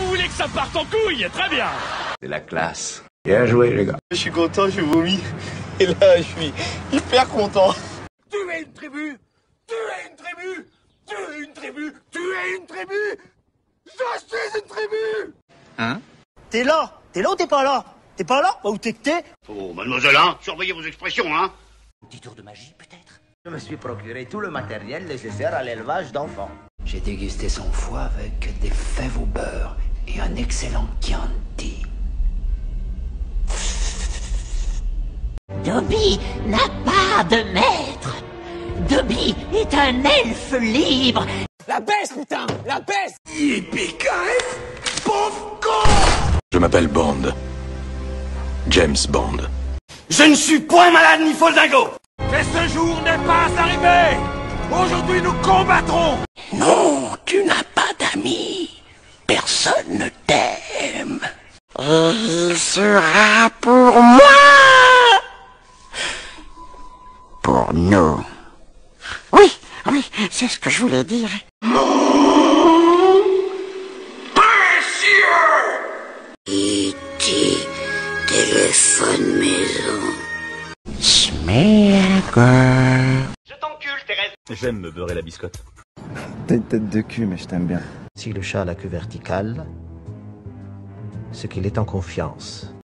vous voulez que ça parte en couille? Très bien. C'est la classe. Bien joué, les gars. Je suis content, je vomis. Et là, je suis hyper content. Tu es une tribu. Tu es une tribu. Tu es une tribu. Tu es une tribu. Je suis une tribu. Hein? T'es là ou t'es pas là? T'es pas là? Bah, où t'es que t'es? Oh, mademoiselle, hein, surveillez vos expressions, hein. Petit tour de magie, peut-être? Je me suis procuré tout le matériel nécessaire à l'élevage d'enfants. J'ai dégusté son foie avec des fèves au beurre et un excellent Chianti. Dobby n'a pas de maître. Dobby est un elfe libre. La baisse, putain! La baisse! Yippee-ki-yay, pauvre con. Je m'appelle Bond. James Bond. Je ne suis point malade ni foldingo. Mais ce jour n'est pas arrivé. Aujourd'hui, nous combattrons. Non, tu n'as pas d'amis. Personne ne t'aime. Et il sera pour moi. Pour nous. Oui, c'est ce que je voulais dire. E.T. téléphone maison. Smeagol. Je t'encule, Thérèse. J'aime me beurrer la biscotte. T'as une tête de cul, mais je t'aime bien. Si le chat a la queue verticale, c'est qu'il est en confiance.